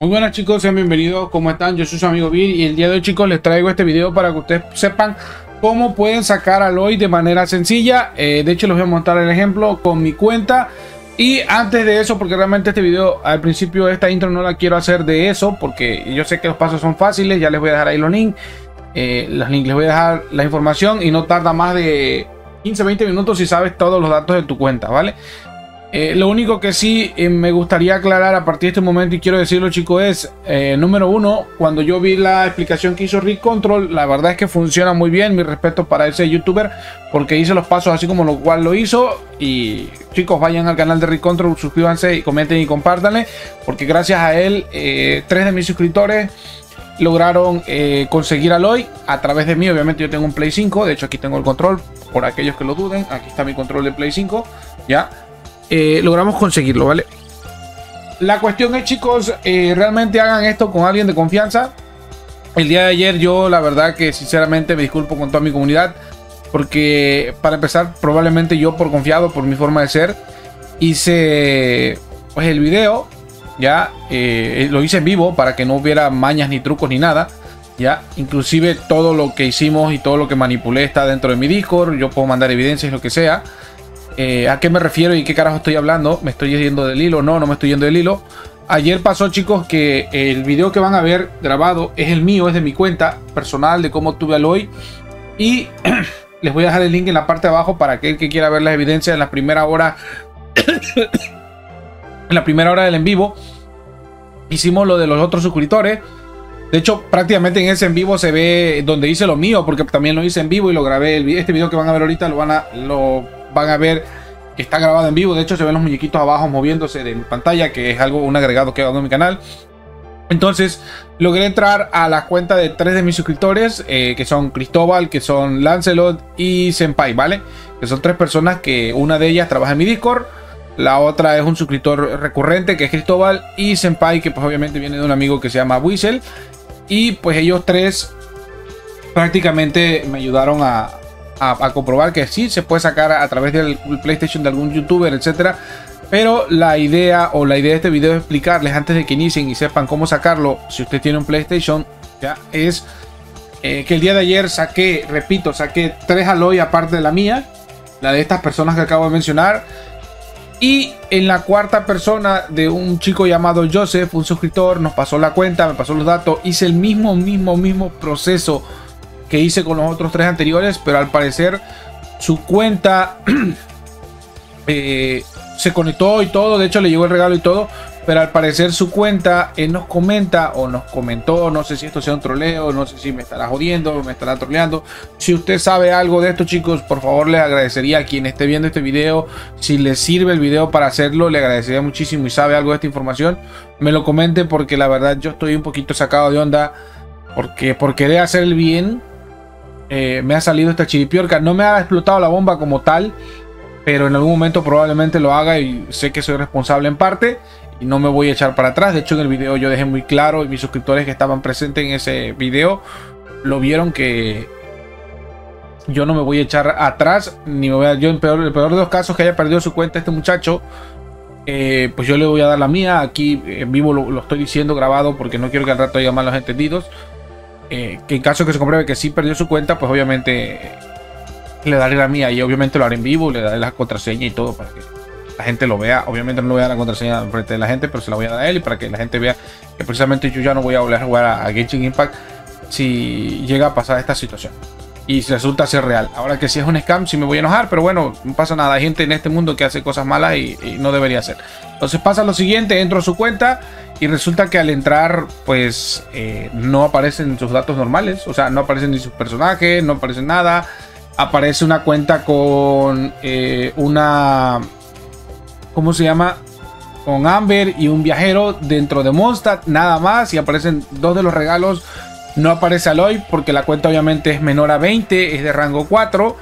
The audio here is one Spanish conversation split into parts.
Muy buenas chicos, sean bienvenidos, ¿cómo están? Yo soy su amigo Vir y el día de hoy chicos les traigo este video para que ustedes sepan cómo pueden sacar a Aloy de manera sencilla. De hecho les voy a mostrar el ejemplo con mi cuenta. Y antes de eso, porque realmente este video al principio esta intro no la quiero hacer de eso, porque yo sé que los pasos son fáciles, ya les voy a dejar ahí los links. Les voy a dejar la información y no tarda más de 15-20 minutos si sabes todos los datos de tu cuenta, ¿vale? Lo único que sí me gustaría aclarar a partir de este momento, y quiero decirlo chicos, es número uno, cuando yo vi la explicación que hizo Rick Control, la verdad es que funciona muy bien. Mi respeto para ese youtuber, porque hizo los pasos así como lo cual lo hizo. Y chicos, vayan al canal de Rick Control, suscríbanse y comenten y compártanle, porque gracias a él 3 de mis suscriptores lograron conseguir a Aloy a través de mí. Obviamente yo tengo un Play 5, de hecho aquí tengo el control, por aquellos que lo duden, aquí está mi control de Play 5, ya. Logramos conseguirlo, ¿vale? La cuestión es chicos, realmente hagan esto con alguien de confianza. El día de ayer yo la verdad que sinceramente me disculpo con toda mi comunidad, porque para empezar probablemente yo por confiado, por mi forma de ser, hice pues el video, ya lo hice en vivo para que no hubiera mañas ni trucos ni nada, ya. Inclusive todo lo que hicimos y todo lo que manipulé está dentro de mi Discord, yo puedo mandar evidencias, lo que sea. ¿A qué me refiero y qué carajo estoy hablando? ¿Me estoy yendo del hilo? No, no me estoy yendo del hilo. Ayer pasó chicos que el video que van a ver grabado es el mío, es de mi cuenta personal, de cómo tuve a Aloy. Y les voy a dejar el link en la parte de abajo para aquel que quiera ver las evidencias en la primera hora. En la primera hora del en vivo hicimos lo de los otros suscriptores. De hecho prácticamente en ese en vivo se ve donde hice lo mío, porque también lo hice en vivo y lo grabé. Este video que van a ver ahorita lo van a ver que está grabado en vivo. De hecho se ven los muñequitos abajo moviéndose de mi pantalla, que es un agregado que hago en mi canal. Entonces logré entrar a la cuenta de 3 de mis suscriptores, que son Cristóbal, que son Lancelot y Senpai, ¿vale? Que son 3 personas, que una de ellas trabaja en mi Discord, la otra es un suscriptor recurrente que es Cristóbal, y Senpai, que pues obviamente viene de un amigo que se llama Whistle. Y pues ellos 3 prácticamente me ayudaron a comprobar que sí se puede sacar a través del PlayStation de algún youtuber, etcétera. Pero la idea de este video es explicarles, antes de que inicien y sepan cómo sacarlo, si usted tiene un PlayStation, ya, es que el día de ayer saqué 3 Aloy aparte de la mía, la de estas personas que acabo de mencionar. Y en la cuarta persona de un chico llamado Joseph, un suscriptor, nos pasó la cuenta, me pasó los datos, hice el mismo proceso que hice con los otros 3 anteriores, pero al parecer su cuenta se conectó y todo. De hecho le llegó el regalo y todo, pero al parecer su cuenta nos comenta o nos comentó, no sé si esto sea un troleo, no sé si me estará jodiendo, me estará troleando. Si usted sabe algo de esto chicos, por favor les agradecería a quien esté viendo este video, si les sirve el video para hacerlo, le agradecería muchísimo, y sabe algo de esta información, me lo comente, porque la verdad yo estoy un poquito sacado de onda, porque por querer hacer el bien me ha salido esta chiripiorca. No me ha explotado la bomba como tal, pero en algún momento probablemente lo haga, y sé que soy responsable en parte y no me voy a echar para atrás. De hecho en el video yo dejé muy claro, y mis suscriptores que estaban presentes en ese video lo vieron, que yo no me voy a echar atrás, ni me voy a, yo en el peor de los casos que haya perdido su cuenta este muchacho, pues yo le voy a dar la mía. Aquí en vivo lo estoy diciendo grabado, porque no quiero que al rato haya malos entendidos. Que en caso que se compruebe que sí perdió su cuenta, pues obviamente le daré la mía, y obviamente lo haré en vivo, le daré la contraseña y todo para que la gente lo vea. Obviamente no le voy a dar la contraseña frente de la gente, pero se la voy a dar a él, y para que la gente vea que precisamente yo ya no voy a volver a jugar a Genshin Impact si llega a pasar esta situación y resulta ser real. Ahora que si es un scam sí me voy a enojar, pero bueno, no pasa nada. Hay gente en este mundo que hace cosas malas y no debería hacer. Entonces pasa lo siguiente: entro a su cuenta y resulta que al entrar pues no aparecen sus datos normales, o sea, no aparecen ni sus personajes, no aparece nada. Aparece una cuenta con una, ¿cómo se llama? Con Amber y un viajero dentro de Mondstadt, nada más. Y aparecen 2 de los regalos. No aparece Aloy porque la cuenta obviamente es menor a 20, es de rango 4.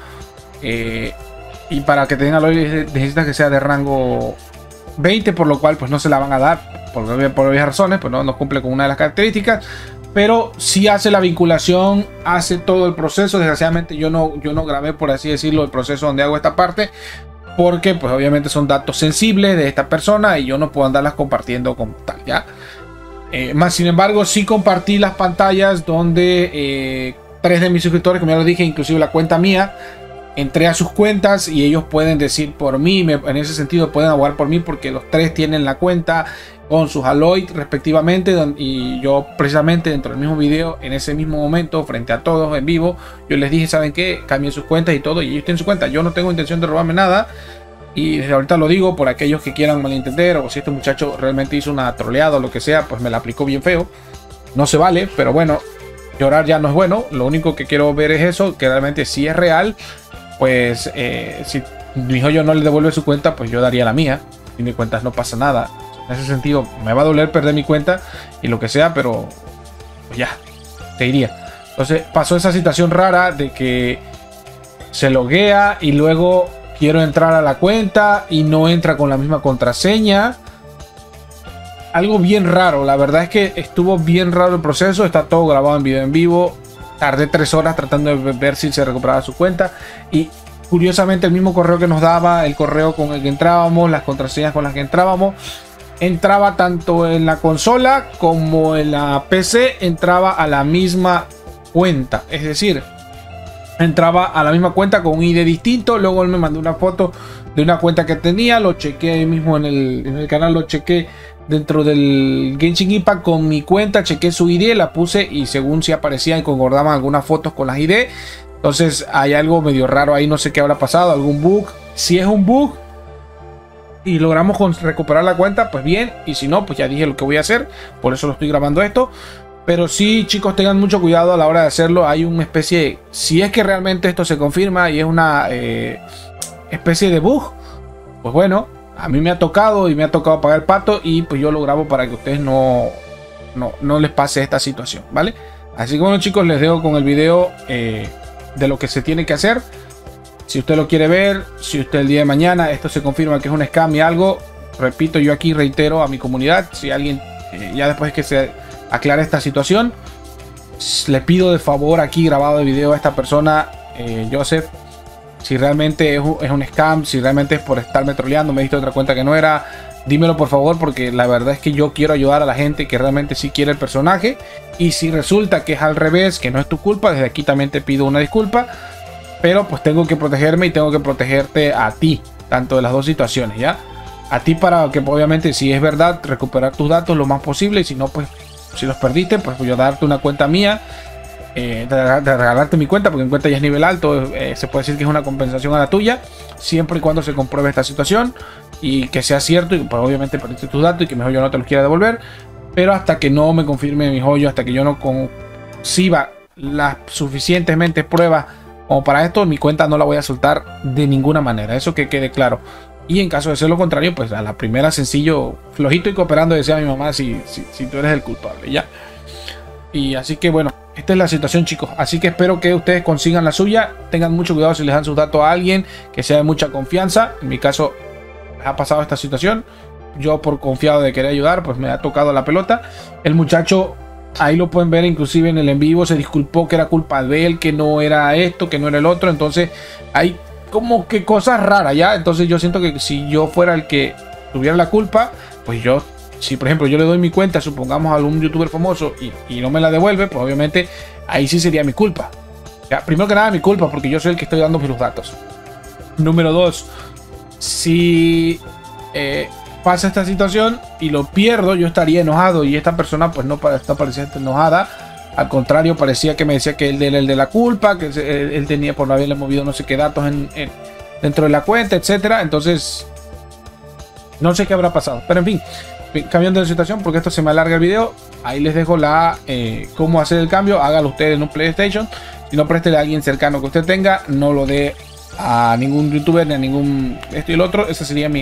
Y para que tenga Aloy necesita que sea de rango 20, por lo cual pues no se la van a dar por obvias razones, pues no cumple con una de las características. Pero sí hace la vinculación, hace todo el proceso. Desgraciadamente yo no grabé, por así decirlo, el proceso donde hago esta parte, porque pues obviamente son datos sensibles de esta persona y yo no puedo andarlas compartiendo como tal, ¿ya? Más sin embargo, sí compartí las pantallas donde 3 de mis suscriptores, como ya lo dije, inclusive la cuenta mía, entré a sus cuentas y ellos pueden decir por mí, en ese sentido pueden abogar por mí porque los 3 tienen la cuenta con sus Aloy respectivamente, y yo precisamente dentro del mismo video, en ese mismo momento, frente a todos en vivo, yo les dije, ¿saben qué? Cambien sus cuentas y todo, y ellos tienen su cuenta. Yo no tengo intención de robarme nada, y desde ahorita lo digo por aquellos que quieran malentender, o si este muchacho realmente hizo una troleada o lo que sea, pues me la aplicó bien feo. No se vale, pero bueno, llorar ya no es bueno. Lo único que quiero ver es eso, que realmente si es real, pues si mi hijo yo no le devuelve su cuenta, pues yo daría la mía. Y mi cuenta no pasa nada. En ese sentido, me va a doler perder mi cuenta y lo que sea, pero pues ya, te iría. Entonces pasó esa situación rara de que se loguea y luego quiero entrar a la cuenta y no entra con la misma contraseña. Algo bien raro, la verdad es que estuvo bien raro el proceso. Está todo grabado en video en vivo. Tardé 3 horas tratando de ver si se recuperaba su cuenta. Y curiosamente el mismo correo que nos daba, el correo con el que entrábamos, las contraseñas con las que entrábamos, entraba tanto en la consola como en la PC, entraba a la misma cuenta. Es decir, entraba a la misma cuenta con un ID distinto. Luego él me mandó una foto de una cuenta que tenía. Lo chequeé ahí mismo en el canal. Lo chequeé dentro del Genshin Impact con mi cuenta. Chequeé su ID, la puse y según si aparecían y concordaban algunas fotos con las ID. Entonces hay algo medio raro ahí. No sé qué habrá pasado. Algún bug. Si es un bug y logramos recuperar la cuenta, pues bien. Y si no, pues ya dije lo que voy a hacer. Por eso lo estoy grabando esto. Pero sí, chicos, tengan mucho cuidado a la hora de hacerlo. Hay una especie, si es que realmente esto se confirma y es una especie de bug, pues bueno, a mí me ha tocado y me ha tocado pagar el pato, y pues yo lo grabo para que ustedes no les pase esta situación, ¿vale? Así que bueno, chicos, les dejo con el video de lo que se tiene que hacer. Si usted lo quiere ver, si usted el día de mañana esto se confirma que es un scam y algo, repito, yo aquí reitero a mi comunidad, si alguien ya después que se aclara esta situación, le pido de favor aquí grabado de video a esta persona, Joseph, si realmente es un scam, si realmente es por estarme troleando, me diste otra cuenta que no era, dímelo por favor, porque la verdad es que yo quiero ayudar a la gente que realmente sí quiere el personaje. Y si resulta que es al revés, que no es tu culpa, desde aquí también te pido una disculpa, pero pues tengo que protegerme y tengo que protegerte a ti, tanto de las dos situaciones, ¿ya? A ti para que obviamente, si es verdad, recuperar tus datos lo más posible, y si no, pues si los perdiste, pues voy a darte una cuenta mía, de regalarte mi cuenta, porque mi cuenta ya es nivel alto, se puede decir que es una compensación a la tuya, siempre y cuando se compruebe esta situación y que sea cierto, y pues obviamente perdiste tus datos y que mejor yo no te los quiera devolver, pero hasta que no me confirme mi joyo, hasta que yo no conciba las suficientemente pruebas como para esto, mi cuenta no la voy a soltar de ninguna manera, eso que quede claro. Y en caso de ser lo contrario, pues a la primera sencillo, flojito y cooperando, decía mi mamá, si tú eres el culpable, ya. Y así que bueno, esta es la situación, chicos. Así que espero que ustedes consigan la suya. Tengan mucho cuidado si les dan sus datos a alguien que sea de mucha confianza. En mi caso ha pasado esta situación. Yo por confiado de querer ayudar, pues me ha tocado la pelota. El muchacho, ahí lo pueden ver inclusive en el en vivo, se disculpó que era culpa de él, que no era esto, que no era el otro. Entonces hay como que cosas raras, ¿ya? Entonces yo siento que si yo fuera el que tuviera la culpa, pues yo, si por ejemplo yo le doy mi cuenta, supongamos a algún youtuber famoso y no me la devuelve, pues obviamente ahí sí sería mi culpa, ¿ya? Primero que nada mi culpa, porque yo soy el que estoy dando los datos. Número 2, si pasa esta situación y lo pierdo, yo estaría enojado, y esta persona pues no está pareciendo enojada. Al contrario, parecía que me decía que él era el de la culpa, que él tenía por no haberle movido no sé qué datos dentro de la cuenta, etcétera. Entonces, no sé qué habrá pasado. Pero en fin, cambiando de situación, porque esto se me alarga el video, ahí les dejo cómo hacer el cambio. Hágalo usted en un PlayStation. Si no, préstele a alguien cercano que usted tenga. No lo dé a ningún youtuber ni a ningún esto y el otro. Esa sería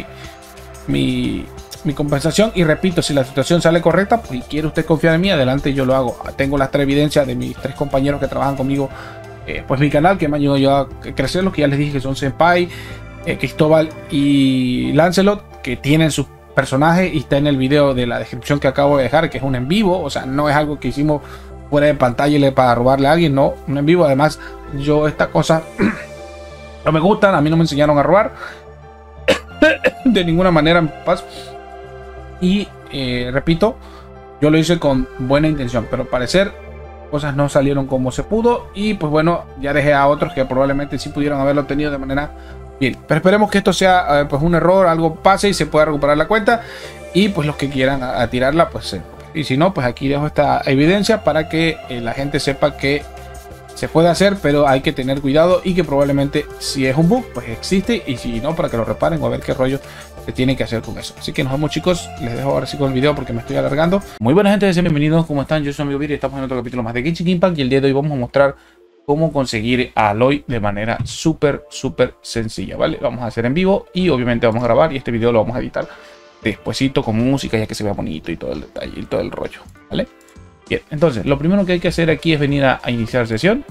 mi compensación. Y repito, si la situación sale correcta, pues quiere usted confiar en mí, adelante, yo lo hago. Tengo las 3 evidencias de mis 3 compañeros que trabajan conmigo, pues mi canal, que me han ayudado a crecer, los que ya les dije que son Senpai, Cristóbal y Lancelot, que tienen sus personajes, y está en el video de la descripción que acabo de dejar, que es un en vivo. O sea, no es algo que hicimos fuera de pantalla para robarle a alguien, no, un en vivo. Además, yo esta cosa no me gustan, a mí no me enseñaron a robar de ninguna manera, en paz. Y repito, Yo lo hice con buena intención, pero al parecer cosas no salieron como se pudo. Y pues bueno, ya dejé a otros que probablemente sí pudieron haberlo tenido de manera bien. Pero esperemos que esto sea pues un error, algo pase y se pueda recuperar la cuenta. Y pues los que quieran a tirarla, pues y si no, pues aquí dejo esta evidencia para que la gente sepa que se puede hacer, pero hay que tener cuidado y que probablemente si es un bug, pues existe, y si no, para que lo reparen o a ver qué rollo se tiene que hacer con eso. Así que nos vemos, chicos, les dejo ahora sí con el video porque me estoy alargando. Muy buena gente, bienvenidos, ¿cómo están? Yo soy amigo Vir y estamos en otro capítulo más de Genshin Impact, y el día de hoy vamos a mostrar cómo conseguir a Aloy de manera súper sencilla, ¿vale? Vamos a hacer en vivo y obviamente vamos a grabar, y este video lo vamos a editar despuesito con música, ya que se vea bonito y todo el detalle y todo el rollo, ¿vale? Bien, entonces lo primero que hay que hacer aquí es venir a iniciar sesión.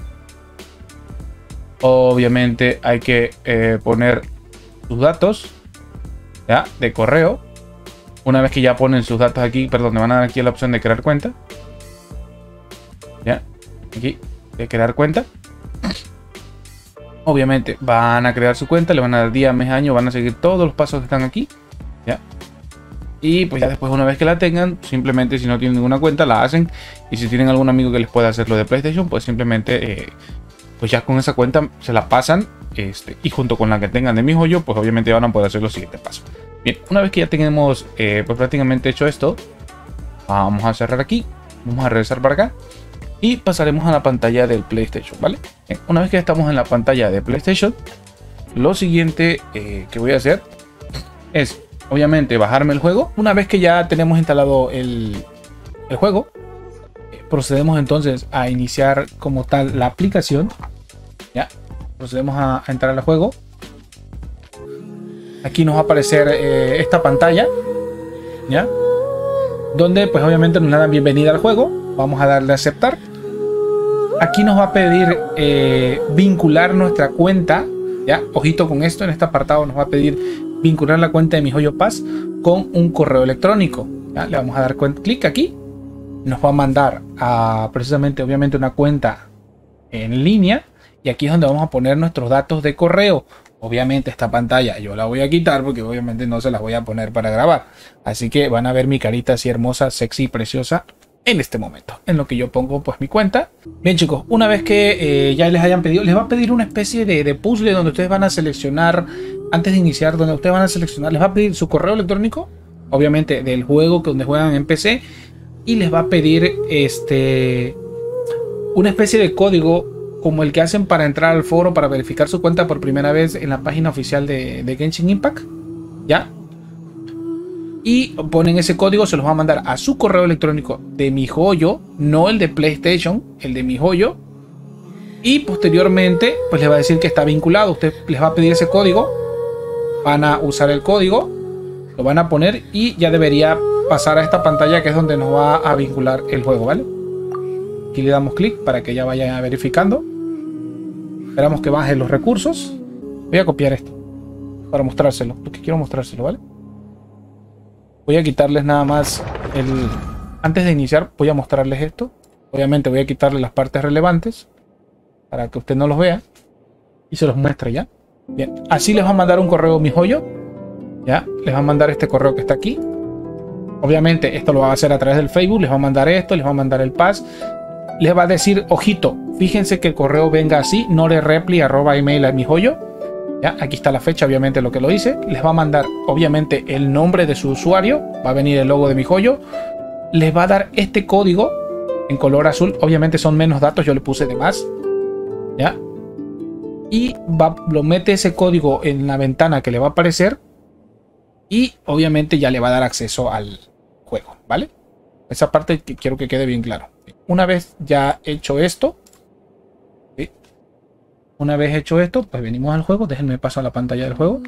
Obviamente hay que poner sus datos, ¿ya?, de correo. Una vez que ya ponen sus datos aquí, perdón, le van a dar aquí la opción de crear cuenta. Ya, aquí, de crear cuenta. Obviamente van a crear su cuenta, le van a dar día, mes, año, van a seguir todos los pasos que están aquí, ¿ya? Y pues ya después, una vez que la tengan, simplemente si no tienen ninguna cuenta, la hacen. Y si tienen algún amigo que les pueda hacer lo de PlayStation, pues simplemente, pues ya con esa cuenta se la pasan. Y junto con la que tengan de MiHoYo, pues obviamente van a poder hacer los siguientes pasos. Bien, una vez que ya tenemos pues prácticamente hecho esto, vamos a cerrar aquí. Vamos a regresar para acá. Y pasaremos a la pantalla del PlayStation, ¿vale? Bien, una vez que estamos en la pantalla de PlayStation, lo siguiente que voy a hacer es, obviamente, bajarme el juego. Una vez que ya tenemos instalado el juego, procedemos entonces a iniciar como tal la aplicación. Ya, procedemos a entrar al juego. Aquí nos va a aparecer esta pantalla, ya, donde pues obviamente nos dan bienvenida al juego. Vamos a darle a aceptar. Aquí nos va a pedir vincular nuestra cuenta. Ya, ojito con esto, en este apartado nos va a pedir vincular la cuenta de MiHoYo Pass con un correo electrónico. ¿Ya? Le vamos a dar clic aquí. Nos va a mandar a precisamente, obviamente, una cuenta en línea. Y aquí es donde vamos a poner nuestros datos de correo. Obviamente esta pantalla yo la voy a quitar porque obviamente no se las voy a poner para grabar. Así que van a ver mi carita así hermosa, sexy y preciosa en este momento, en lo que yo pongo pues mi cuenta. Bien, chicos, una vez que ya les hayan pedido, les va a pedir una especie de puzzle donde ustedes van a seleccionar, antes de iniciar, donde ustedes van a seleccionar, les va a pedir su correo electrónico, obviamente del juego donde juegan en PC, y les va a pedir una especie de código como el que hacen para entrar al foro para verificar su cuenta por primera vez en la página oficial de Genshin Impact, ¿ya? Y ponen ese código, se los va a mandar a su correo electrónico de MiHoYo, no el de PlayStation, el de MiHoYo. Y posteriormente, pues les va a decir que está vinculado. Usted les va a pedir ese código, van a usar el código, lo van a poner y ya debería pasar a esta pantalla que es donde nos va a vincular el juego, ¿vale? Aquí le damos clic para que ya vaya verificando. Esperamos que bajen los recursos. Voy a copiar esto para mostrárselo, porque quiero mostrárselo, ¿vale? Voy a quitarles nada más antes de iniciar voy a mostrarles esto. Obviamente voy a quitarle las partes relevantes para que usted no los vea y se los muestre ya. Bien, así les va a mandar un correo MiHoYo. Ya, les va a mandar este correo que está aquí. Obviamente esto lo va a hacer a través del Facebook. Les va a mandar esto, les va a mandar el pass. Les va a decir, ojito, fíjense que el correo venga así, norerepli@email a MiHoYo. Ya, aquí está la fecha, obviamente lo que lo dice. Les va a mandar, obviamente, el nombre de su usuario. Va a venir el logo de MiHoYo. Les va a dar este código en color azul. Obviamente son menos datos, yo le puse de más. Ya. Y lo mete ese código en la ventana que le va a aparecer. Y obviamente ya le va a dar acceso al juego, ¿vale? Esa parte que quiero que quede bien claro. Una vez ya hecho esto, ¿sí? Una vez hecho esto, pues venimos al juego. Déjenme paso a la pantalla del juego.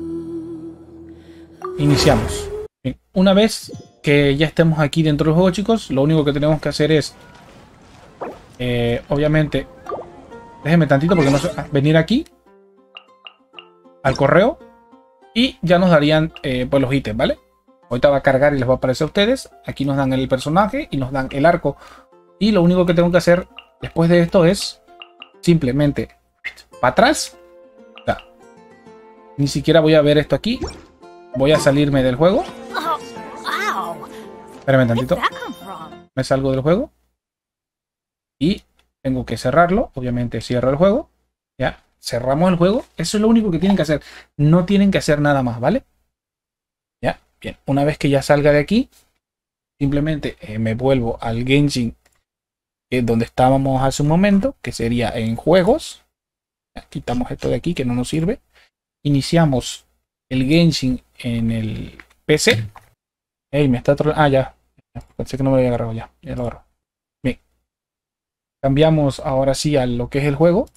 Iniciamos. Bien. Una vez que ya estemos aquí dentro del juego, chicos, lo único que tenemos que hacer es, obviamente, déjenme tantito porque no sé, venir aquí al correo y ya nos darían pues los ítems, ¿vale? Ahorita va a cargar y les va a aparecer a ustedes. Aquí nos dan el personaje y nos dan el arco. Y lo único que tengo que hacer después de esto es simplemente para atrás. O sea, ni siquiera voy a ver esto aquí. Voy a salirme del juego. Espérame tantito. Me salgo del juego. Y tengo que cerrarlo. Obviamente cierro el juego. Ya, cerramos el juego. Eso es lo único que tienen que hacer. No tienen que hacer nada más, ¿vale? Ya, bien. Una vez que ya salga de aquí, simplemente me vuelvo al Genshin, donde estábamos hace un momento, que sería en juegos. Ya, quitamos esto de aquí que no nos sirve. Iniciamos el Genshin en el PC. Ey, me está troleando. Ah, ya. Pensé que no me había agarrado ya. Ya lo agarro. Bien. Cambiamos ahora sí a lo que es el juego.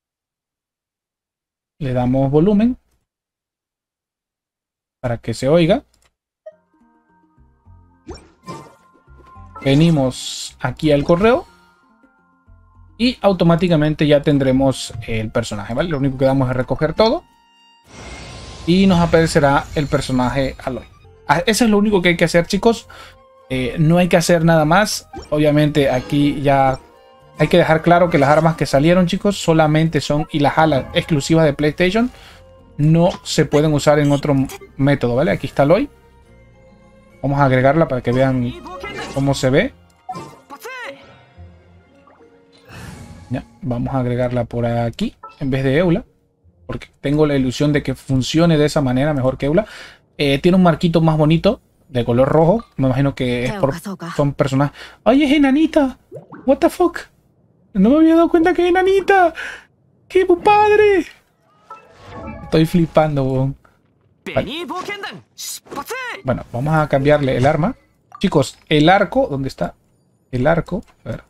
Le damos volumen para que se oiga. Venimos aquí al correo y automáticamente ya tendremos el personaje, ¿vale? Lo único que damos es recoger todo y nos aparecerá el personaje Aloy. Eso es lo único que hay que hacer, chicos. No hay que hacer nada más. Obviamente aquí ya hay que dejar claro que las armas que salieron, chicos, solamente son y las alas exclusivas de PlayStation. No se pueden usar en otro método, ¿vale? Aquí está Aloy. Vamos a agregarla para que vean cómo se ve. Ya, vamos a agregarla por aquí en vez de Eula, porque tengo la ilusión de que funcione de esa manera mejor que Eula. Tiene un marquito más bonito de color rojo. Me imagino que es por, son personajes. ¡Ay, es enanita! ¿What the fuck? No me había dado cuenta que es enanita. ¡Qué padre! Estoy flipando, bon. Vale. Bueno, vamos a cambiarle el arma. Chicos, el arco, ¿dónde está? El arco, a ver.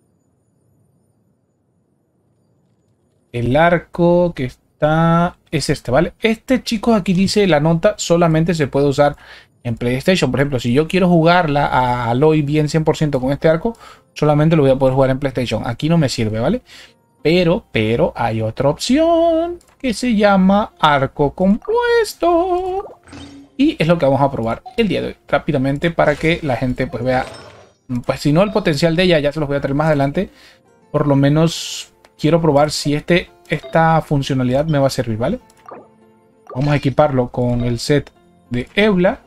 El arco que está es este, ¿vale? Este, chicos, aquí dice la nota solamente se puede usar en PlayStation. Por ejemplo, si yo quiero jugarla a Aloy bien 100% con este arco, solamente lo voy a poder jugar en PlayStation. Aquí no me sirve, ¿vale? Pero hay otra opción que se llama arco compuesto. Y es lo que vamos a probar el día de hoy, rápidamente, para que la gente pues vea, pues si no el potencial de ella, ya se los voy a traer más adelante. Por lo menos quiero probar si esta funcionalidad me va a servir, ¿vale? Vamos a equiparlo con el set de Eula.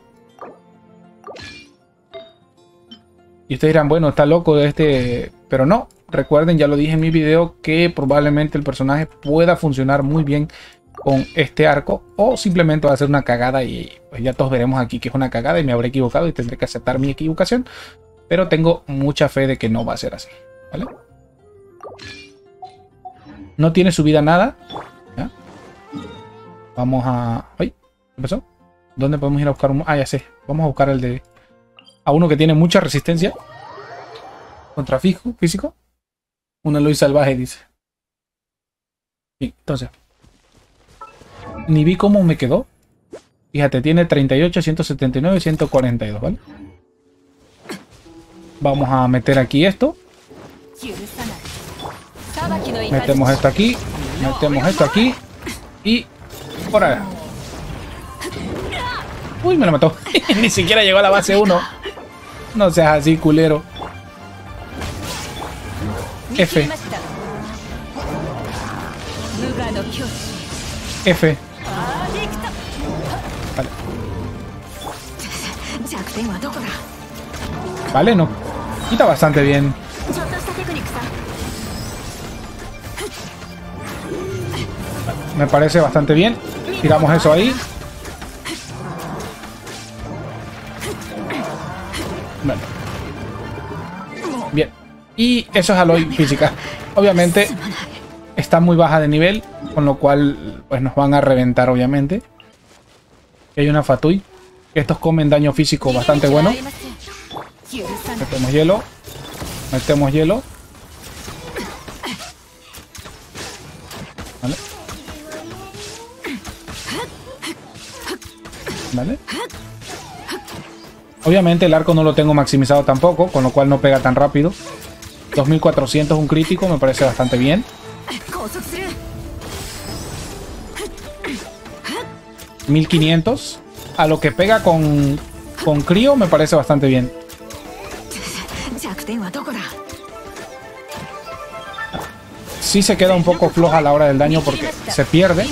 Y ustedes dirán, bueno, está loco de este, pero no. Recuerden, ya lo dije en mi video, que probablemente el personaje pueda funcionar muy bien con este arco, o simplemente va a ser una cagada y pues ya todos veremos aquí que es una cagada y me habré equivocado y tendré que aceptar mi equivocación, pero tengo mucha fe de que no va a ser así, ¿vale? No tiene subida nada, ¿ya? Vamos a... ¡Ay! ¿Qué pasó? ¿Dónde podemos ir a buscar un...? Ah, ya sé, vamos a buscar el de... a uno que tiene mucha resistencia contra físico. Un Aloy salvaje, dice. Sí, entonces ni vi cómo me quedó. Fíjate, tiene 38, 179 y 142, ¿vale? Vamos a meter aquí esto. Metemos esto aquí. Metemos esto aquí. Y por allá. Uy, me lo mató. Ni siquiera llegó a la base 1. No seas así, culero. F. F. Vale. Vale, no. Quita bastante bien. Me parece bastante bien. Tiramos eso ahí. Vale. Bien. Y eso es Aloy física. Obviamente está muy baja de nivel, con lo cual pues nos van a reventar, obviamente. Hay una Fatui. Estos comen daño físico bastante bueno. Metemos hielo. Metemos hielo. Vale. Vale. Obviamente el arco no lo tengo maximizado tampoco, con lo cual no pega tan rápido. 2400 un crítico, me parece bastante bien. 1500. A lo que pega con crío me parece bastante bien. Sí se queda un poco floja a la hora del daño porque se pierde.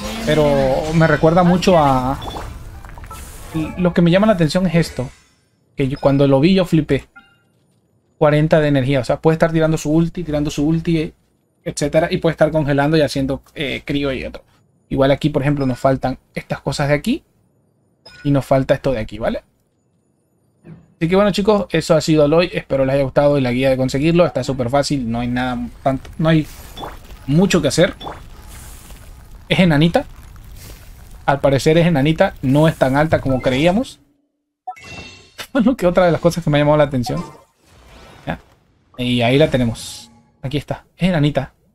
Pero me recuerda mucho a... Lo que me llama la atención es esto. Que cuando lo vi yo flipé. 40 de energía. O sea, puede estar tirando su ulti, etcétera. Y puede estar congelando y haciendo crío y otro. Igual aquí, por ejemplo, nos faltan estas cosas de aquí. Y nos falta esto de aquí, ¿vale? Así que bueno, chicos, eso ha sido el hoy. Espero les haya gustado y la guía de conseguirlo. Está súper fácil. No hay nada tanto. No hay mucho que hacer. Es enanita. Al parecer es enanita. No es tan alta como creíamos. Bueno, que otra de las cosas que me ha llamado la atención. ¿Ya? Y ahí la tenemos. Aquí está. Es enanita.